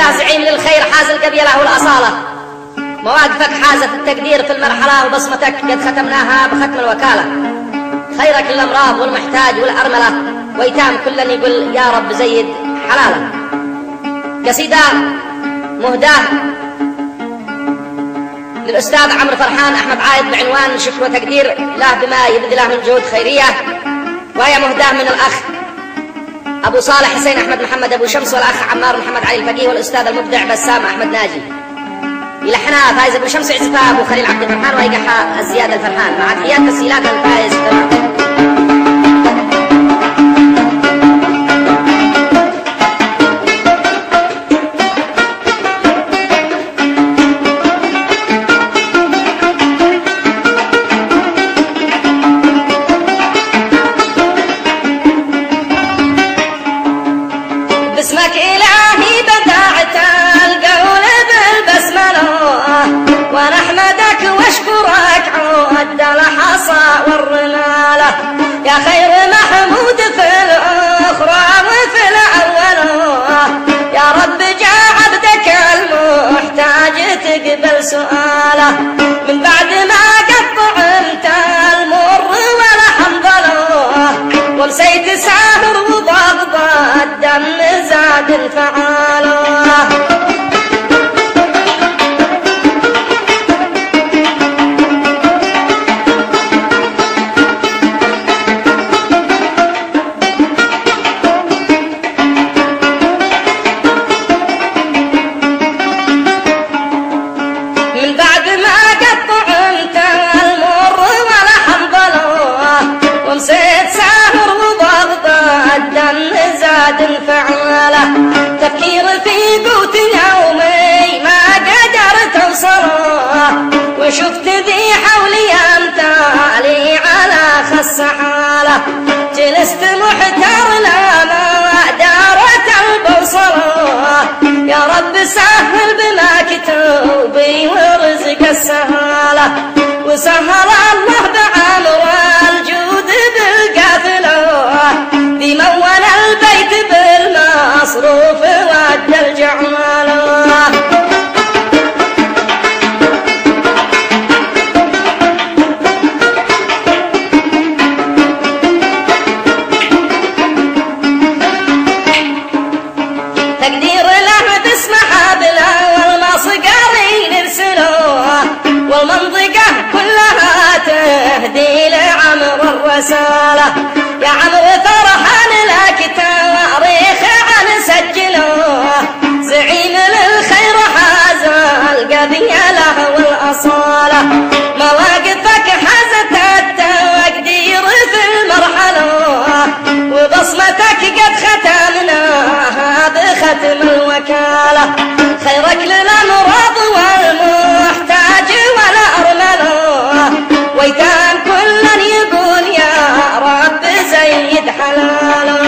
له زعيم للخير حاز القبيلة والأصالة، مواقفك حازت التقدير في المرحلة وبصمتك قد ختمناها بختم الوكالة. خيرك للأمراض والمحتاج والأرملة ويتام كلا يقول يا رب زيد حلاله. قصيدة مهداة للأستاذ عمرو فرحان أحمد عايد بعنوان شكر وتقدير له بما يبذله من جهود خيرية، وهي مهداة من الأخ أبو صالح حسين أحمد محمد أبو شمس والأخ عمار محمد علي الفقيه والأستاذ المبدع بسام أحمد ناجي. يلحنها فايز أبو شمس يعزفها أبو خليل عبد الفرحان ويقحها الزياد الفرحان مع تحيات تسجيلات الفايز فرحان. باسمك إلهي بدعت القول بالبسملة ونحمدك واشكرك عود الحصى والرمالة يا خير محمود في الأخرى وفي الأولى. يا رب جاء عبدك المحتاج تقبل سؤاله من بعد ما قطعت المر والحنظلة ونسيت ساهر وضغط الدم زاد انفعاله. من بعد ما قطعت المر والحنظلة ونسيت ساهر وضغط الدم زاد انفعاله. تفكير في قوت يومي ما قدرت اوصله وشفت ذي حولي امثالي على خس حاله. جلست محتار لما دارت البصره يا رب سهل بما كتوبي ورزق السهاله. وسهل الله بعمر الجود بالقافله بمول البيت بالمصروف ود الجعاله. تقدير له باسم حبله والمصقري نرسله والمنطقة كلها تهدي لعمر الرسالة. يا عمرو فرحان لك تاريخ عن سجله زعيم للخير حاز القبيلة والأصالة. مواقفك حازت التقدير في المرحلة وبصمتك قد ختمناها بختم الوكالة. خيرك للأمراض والمحتاج والأرملة ويتام كلا يقول يا رب زيد حلاله.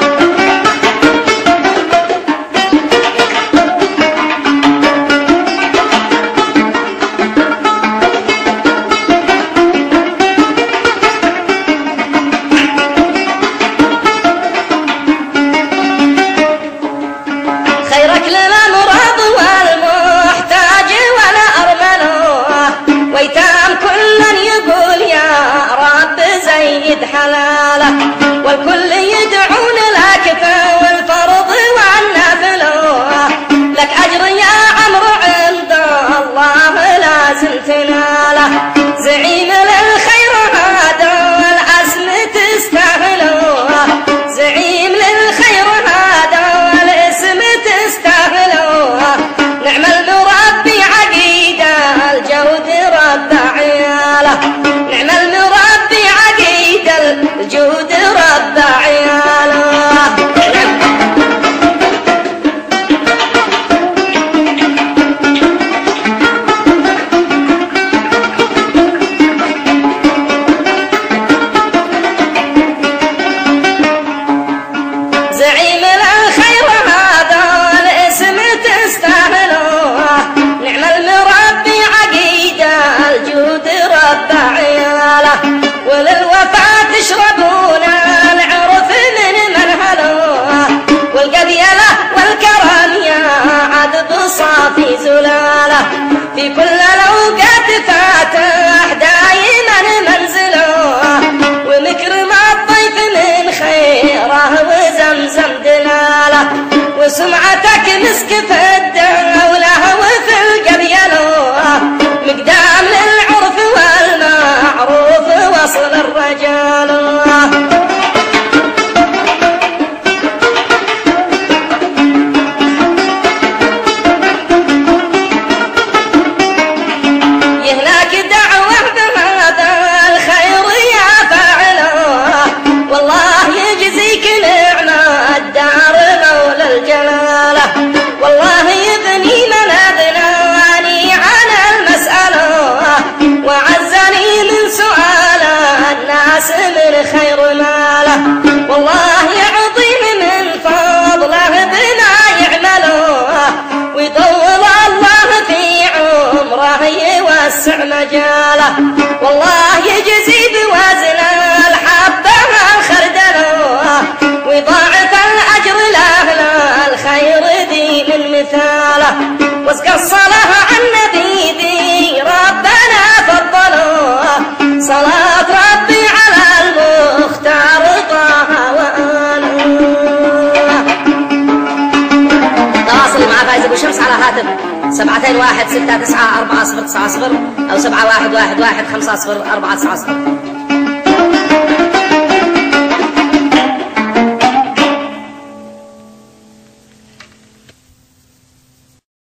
خيرك للأمراض والمحتاج والأرملة ويتام كلا يقول يا رب زيد حلاله. والكل يدعون لك في الفرض والنافله لك أجر يا عمرو عند الله لازم تناله. زعيم للخير هذا والعزم تستاهله زعيم للخير هذا والاسم تستاهله. نعم المربي عقيده الجود رب عياله. نعم المربي عقيده الجود رب عياله. مجاله. يهلاك دعوة بهذا الخير يا فاعله، والله يجزيك نعمة الدار مولى الجلالة. والله يبني من أذناني على المسألة، وعزني من سؤال الناس من خير ماله. والله يعطيه من فضله بما يعمله، ويطول الله في عمره يوسع مجاله. والله يجزي بوزن الحبة الخردله، ويضاعف الأجر لأهل الخير ذي من مثاله. واسقى الصلاة عن نبي ذي ربنا فضله، صلاة ربي على المختار طه وآله. تواصل مع فايز ابو شمس على هاتف 721694090 أو 7111150490.